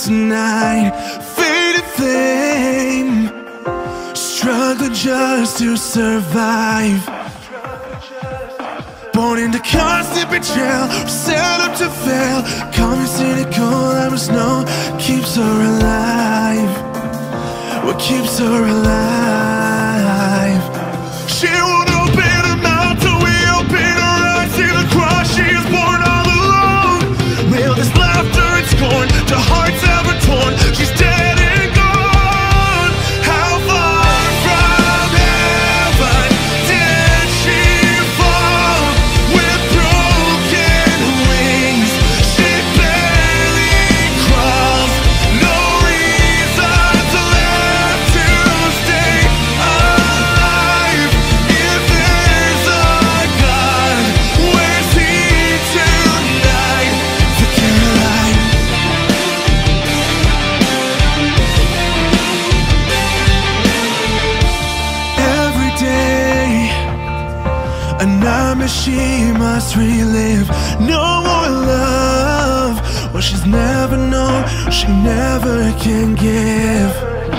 tonight. Faded flame, struggling just to survive. Born into constant betrayal, set up to fail. Call me cynical, I must know keeps her alive. What keeps her alive? She won't open her mouth till we open her eyes. See the cross, she is born all alone. Will this laughter and scorn to hearts ever torn? She's dead and gone. How far from heaven did she fall? With broken wings, she barely crawls. No reasons left to stay alive. If there's a God, where's he tonight? For Caroline. Every day, a nightmare she must relive. No more love, what she's never known, she never can give.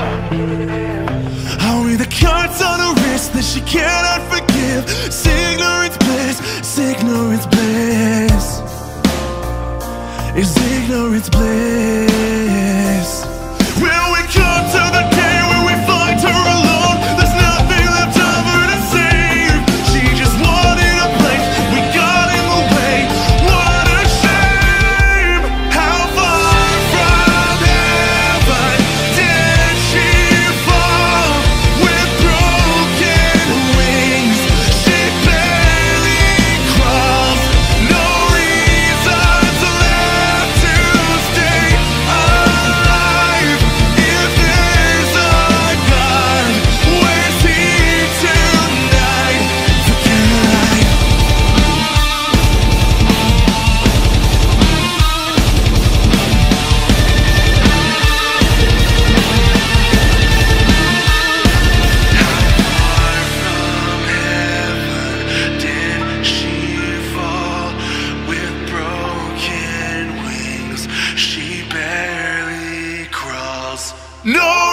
Only the cuts on her wrist that she cannot forgive. Ignorance bliss, ignorance bliss. Is ignorance bliss? Will we come to the day when we find her alone? There's nothing left of her to save. She just wanted a place, we got in the way. What a shame. How far from heaven did she fall? With broken wings, she barely crawls. No reasons left to stay alive. If there's a God, where's he tonight? For Caroline. Did she fall? With broken wings, she barely crawls. No